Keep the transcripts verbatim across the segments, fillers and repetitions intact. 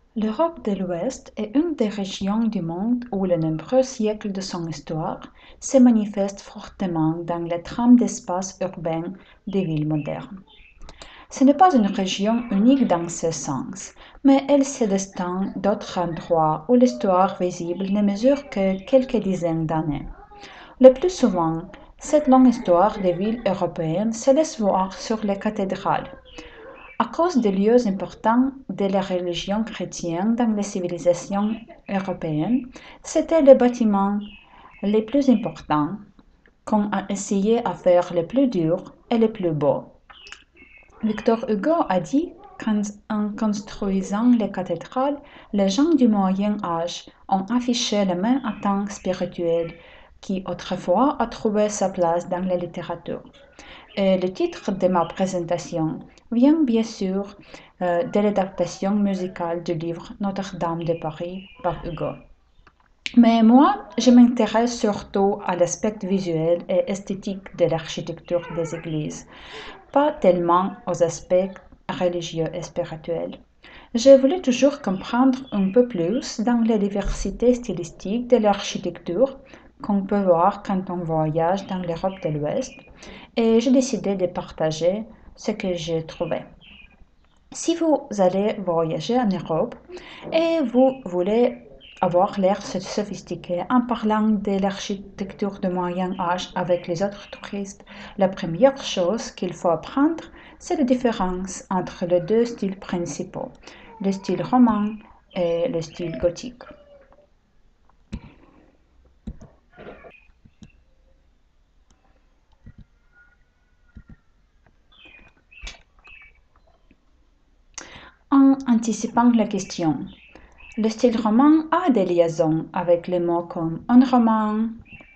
L'Europe de l'Ouest est une des régions du monde où les nombreux siècles de son histoire se manifestent fortement dans les trames d'espace urbain des villes modernes. Ce n'est pas une région unique dans ce sens, mais elle se distingue d'autres endroits où l'histoire visible ne mesure que quelques dizaines d'années. Le plus souvent, cette longue histoire des villes européennes se laisse voir sur les cathédrales. À cause des lieux importants de la religion chrétienne dans les civilisations européennes, c'étaient les bâtiments les plus importants qu'on a essayé à faire les plus durs et les plus beaux. Victor Hugo a dit qu'en construisant les cathédrales, les gens du Moyen Âge ont affiché la même attente spirituelle qui autrefois a trouvé sa place dans la littérature. Et le titre de ma présentation vient bien sûr euh, de l'adaptation musicale du livre Notre-Dame de Paris par Hugo. Mais moi, je m'intéresse surtout à l'aspect visuel et esthétique de l'architecture des églises, pas tellement aux aspects religieux et spirituels. J'ai voulu toujours comprendre un peu plus dans la diversité stylistique de l'architecture qu'on peut voir quand on voyage dans l'Europe de l'Ouest, et j'ai décidé de partager ce que j'ai trouvé. Si vous allez voyager en Europe et vous voulez avoir l'air sophistiqué en parlant de l'architecture du Moyen Âge avec les autres touristes, la première chose qu'il faut apprendre, c'est la différence entre les deux styles principaux, le style roman et le style gothique. En anticipant la question, le style roman a des liaisons avec les mots comme un roman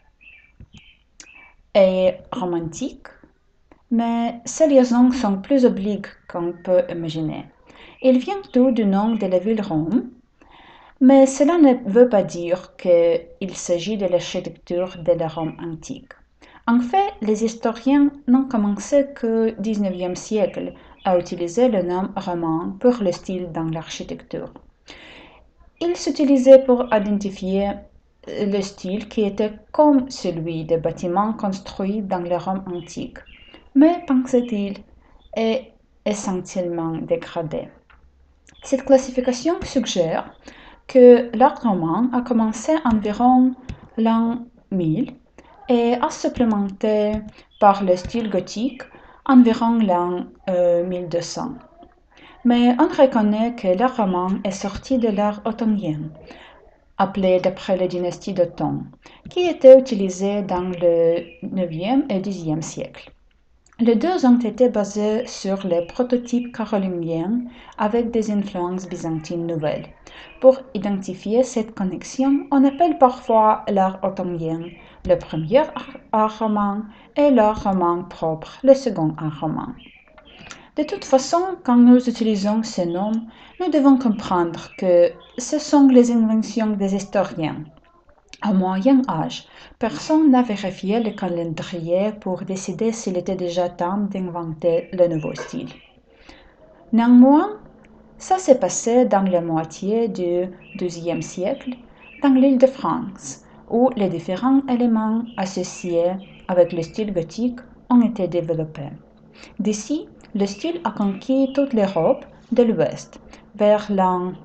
et romantique, mais ces liaisons sont plus obliques qu'on peut imaginer. Il vient tout du nom de la ville Rome, mais cela ne veut pas dire qu'il s'agit de l'architecture de la Rome antique. En fait, les historiens n'ont commencé qu'au dix-neuvième siècle à utiliser le nom roman pour le style dans l'architecture. Il s'utilisait pour identifier le style qui était comme celui des bâtiments construits dans la Rome antique, mais, pensait-il, est essentiellement dégradé. Cette classification suggère que l'art roman a commencé environ l'an mille et a supplémenté par le style gothique environ l'an euh, mille deux cents. Mais on reconnaît que l'art roman est sorti de l'art ottonien, appelé d'après la dynastie d'Otton, qui était utilisé dans le neuvième et dixième siècle. Les deux ont été basés sur les prototypes carolingiens avec des influences byzantines nouvelles. Pour identifier cette connexion, on appelle parfois l'art ottonien le premier art roman et l'art roman propre le second art roman. De toute façon, quand nous utilisons ces noms, nous devons comprendre que ce sont les inventions des historiens. Au Moyen Âge, personne n'a vérifié le calendrier pour décider s'il était déjà temps d'inventer le nouveau style. Néanmoins, ça s'est passé dans la moitié du douzième siècle, dans l'île de France, où les différents éléments associés avec le style gothique ont été développés. D'ici, le style a conquis toute l'Europe de l'Ouest, vers l'an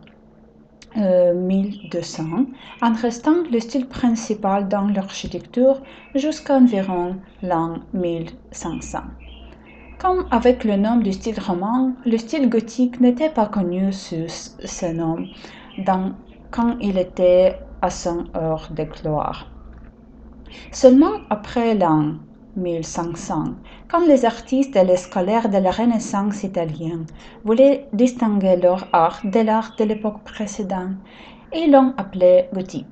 euh, mille deux cents, en restant le style principal dans l'architecture jusqu'à environ l'an mille cinq cents. Comme avec le nom du style roman, le style gothique n'était pas connu sous ce nom dans, quand il était à son heure de gloire. Seulement après l'an mille cinq cents, quand les artistes et les scolaires de la Renaissance italienne voulaient distinguer leur art de l'art de l'époque précédente, ils l'ont appelé gothique.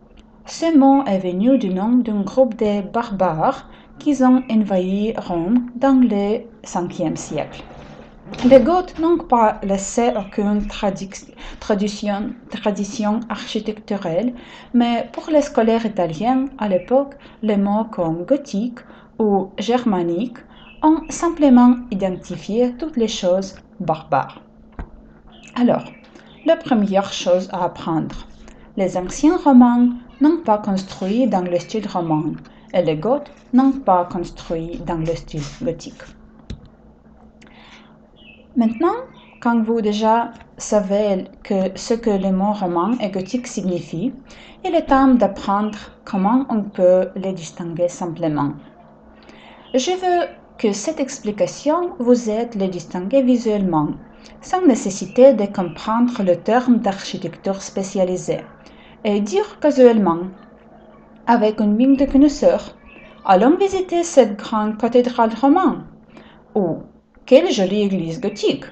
Ce mot est venu du nom d'un groupe de barbares qui ont envahi Rome dans le cinquième siècle. Les Goths n'ont pas laissé aucune tradi- tradition, tradition architecturale, mais pour les scolaires italiens à l'époque, les mots comme gothique ou germanique ont simplement identifié toutes les choses barbares. Alors, la première chose à apprendre. Les anciens romans n'ont pas construit dans le style roman et les goths n'ont pas construit dans le style gothique. Maintenant, quand vous déjà savez que ce que le mot roman et gothique signifie, il est temps d'apprendre comment on peut les distinguer simplement. Je veux que cette explication vous aide à les distinguer visuellement, sans nécessité de comprendre le terme d'architecture spécialisée, et dire casuellement, avec une mine de connaisseur, allons visiter cette grande cathédrale romane, ou quelle jolie église gothique.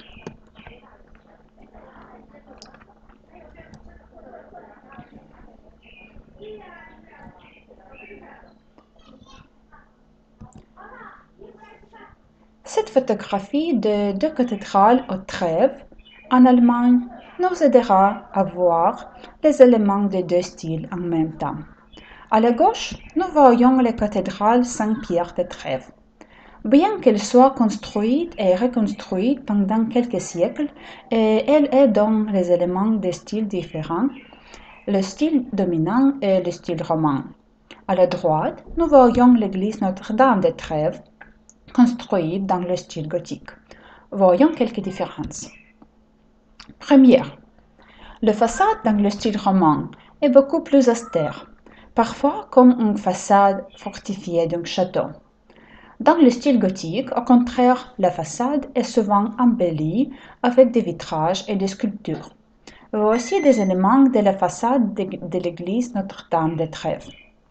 Cette photographie de deux cathédrales aux Trèves, en Allemagne, nous aidera à voir les éléments des deux styles en même temps. À la gauche, nous voyons la cathédrale Saint-Pierre de Trèves. Bien qu'elle soit construite et reconstruite pendant quelques siècles, et elle est dans les éléments de styles différents, le style dominant est le style roman. À la droite, nous voyons l'église Notre-Dame de Trèves, construite dans le style gothique. Voyons quelques différences. Première, la façade dans le style roman est beaucoup plus austère, parfois comme une façade fortifiée d'un château. Dans le style gothique, au contraire, la façade est souvent embellie avec des vitrages et des sculptures. Voici des éléments de la façade de l'église Notre-Dame de Trèves.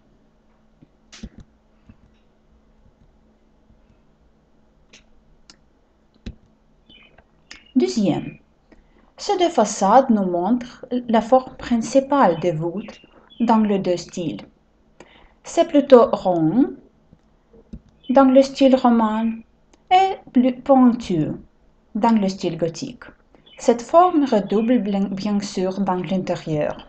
Deuxième, ces deux façades nous montrent la forme principale des voûtes dans les deux styles. C'est plutôt rond dans le style roman et plus pointu dans le style gothique. Cette forme redouble bien sûr dans l'intérieur.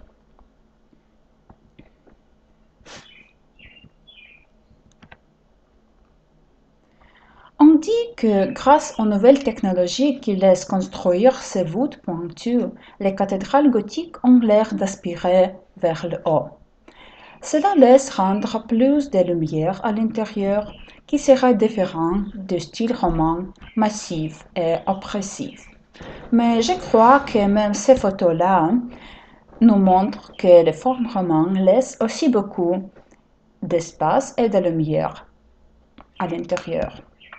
On dit que grâce aux nouvelles technologies qui laissent construire ces voûtes pointues, les cathédrales gothiques ont l'air d'aspirer vers le haut. Cela laisse rendre plus de lumière à l'intérieur qui sera différent du style roman massif et oppressif. Mais je crois que même ces photos-là nous montrent que les formes romanes laissent aussi beaucoup d'espace et de lumière à l'intérieur.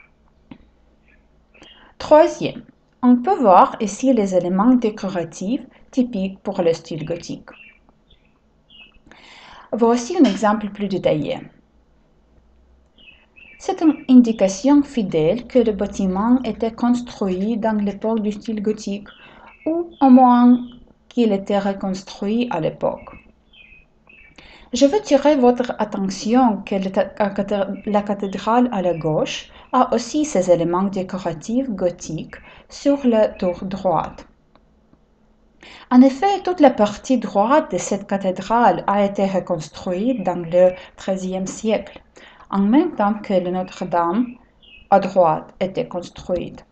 Troisième, on peut voir ici les éléments décoratifs typiques pour le style gothique. Voici un exemple plus détaillé. C'est une indication fidèle que le bâtiment était construit dans l'époque du style gothique, ou au moins qu'il était reconstruit à l'époque. Je veux tirer votre attention que la cathédrale à la gauche a aussi ses éléments décoratifs gothiques sur la tour droite. En effet, toute la partie droite de cette cathédrale a été reconstruite dans le treizième siècle, en même temps que le Notre-Dame à droite était construite.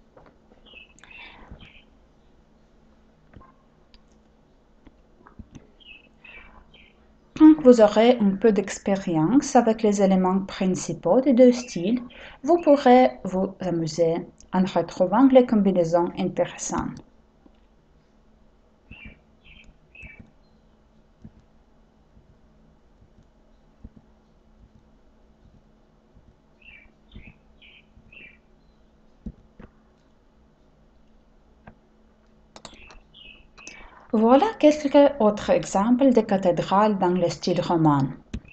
Quand vous aurez un peu d'expérience avec les éléments principaux des deux styles, vous pourrez vous amuser en retrouvant les combinaisons intéressantes. Voilà quelques autres exemples de cathédrales dans le style roman.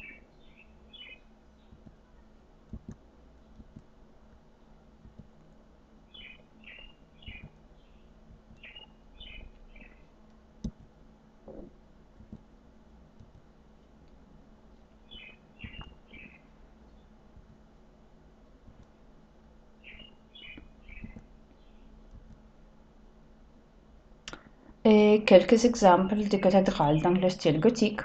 Et quelques exemples de cathédrales dans le style gothique.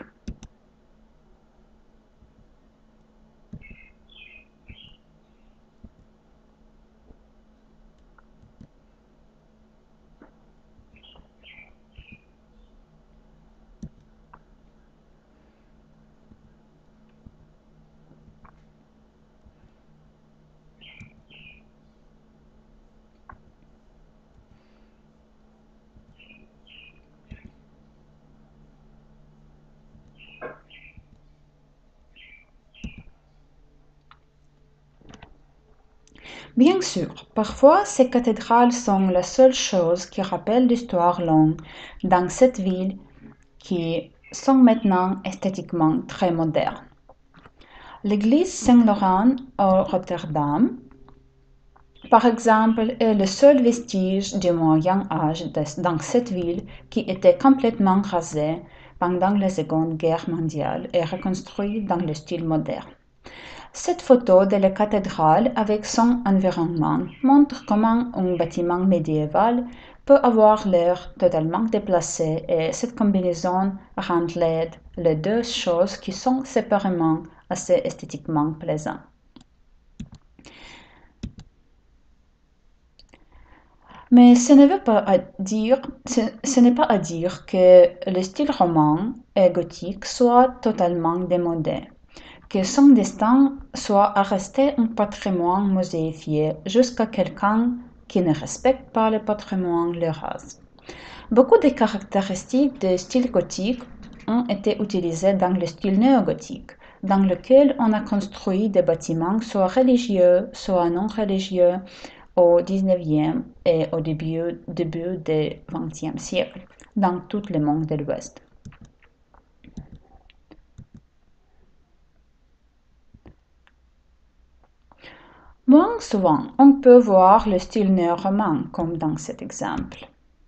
Bien sûr, parfois ces cathédrales sont la seule chose qui rappelle l'histoire longue dans cette ville qui sont maintenant esthétiquement très modernes. L'église Saint-Laurent à Rotterdam, par exemple, est le seul vestige du Moyen Âge dans cette ville qui était complètement rasée pendant la Seconde Guerre mondiale et reconstruite dans le style moderne. Cette photo de la cathédrale avec son environnement montre comment un bâtiment médiéval peut avoir l'air totalement déplacé et cette combinaison rend laide les deux choses qui sont séparément assez esthétiquement plaisantes. Mais ce n'est pas à dire, ce, ce n'est pas à dire que le style roman et gothique soit totalement démodé, que son destin soit à rester un patrimoine mosaïfié jusqu'à quelqu'un qui ne respecte pas le patrimoine le rase. Beaucoup de caractéristiques du style gothique ont été utilisées dans le style néogothique, dans lequel on a construit des bâtiments soit religieux, soit non religieux, au dix-neuvième et au début, début du vingtième siècle, dans tout le monde de l'Ouest. Moins souvent, on peut voir le style néo-roman, comme dans cet exemple.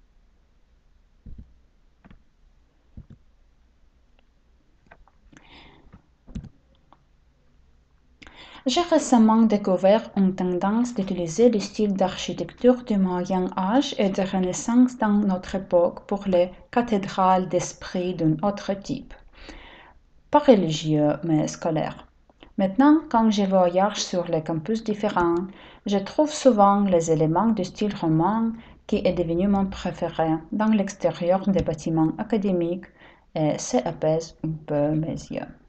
J'ai récemment découvert une tendance d'utiliser le style d'architecture du Moyen Âge et de Renaissance dans notre époque pour les cathédrales d'esprit d'un autre type, pas religieux mais scolaire. Maintenant, quand je voyage sur les campus différents, je trouve souvent les éléments du style roman qui est devenu mon préféré dans l'extérieur des bâtiments académiques et ça apaise un peu mes yeux.